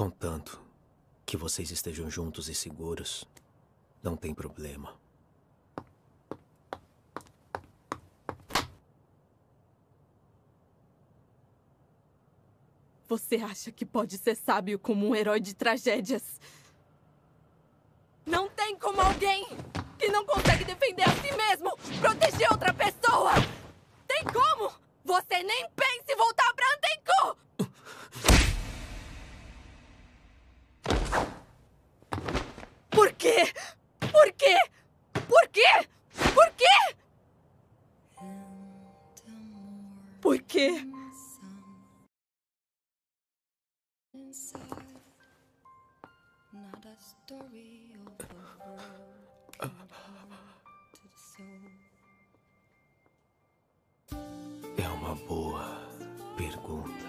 Contanto que vocês estejam juntos e seguros, não tem problema. Você acha que pode ser sábio como um herói de tragédias? Não tem como alguém que não consegue defender a si mesmo proteger outra pessoa! Tem como? Você nem pensa em voltar pra Antenku! Por quê? Por quê? Por quê? Por quê? Por quê? É uma boa pergunta.